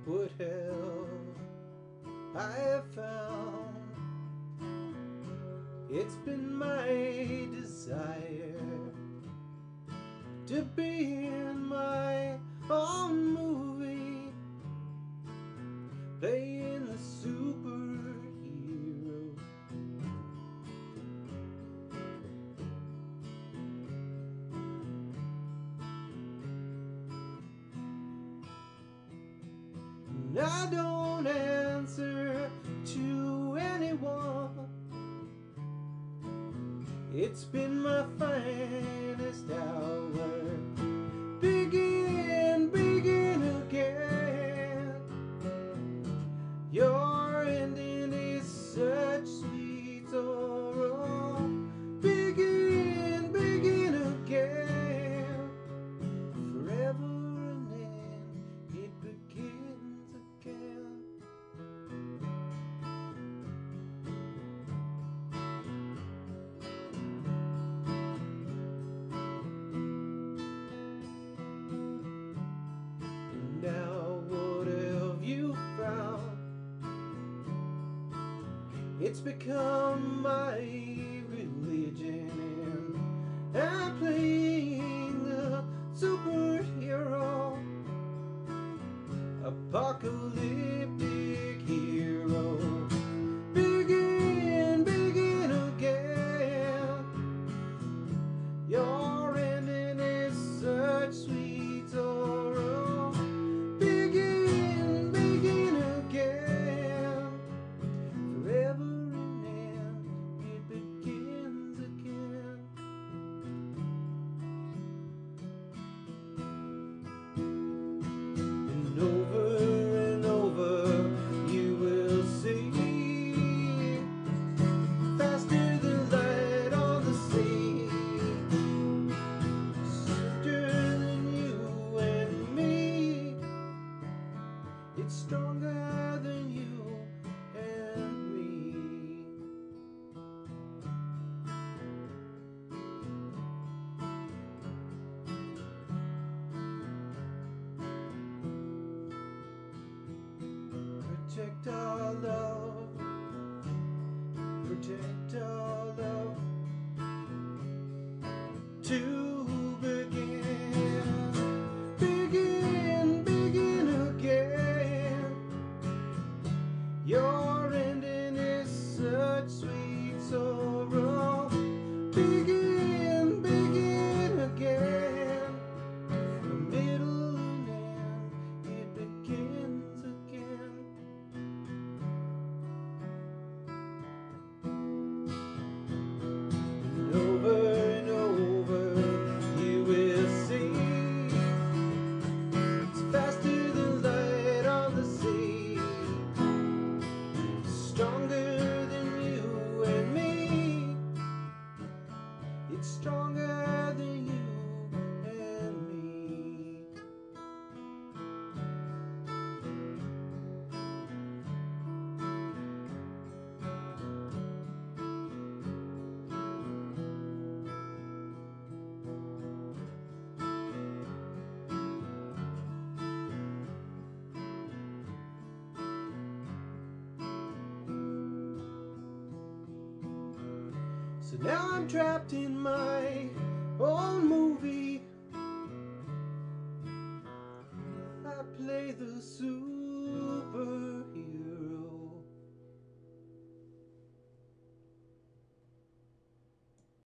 what have I found? It's been my desire to be in my own movie, playing the superhero. And I don't answer to anyone. It's been my finest hour. Begin again. Your ending is such sweet sorrow. Begin again. Forever and then it begins again. Now what have you found? It's become my religion, and I'm playing the superhero, apocalyptic hero. Begin again. Your ending is such sweet sorrow. Begin again. Forever and then it begins again. And over you will see, faster than light on the sea, swifter than you and me. It's stronger than you and me. Protect our love, protect our love to begin. Begin again. Your ending is such sweet sorrow. Begin again. The middle and end, it begins again. And over you will see, it's faster than light on the sea, stronger than you and me. It's stronger than you and me. So now I'm trapped in my own movie. I play the superhero.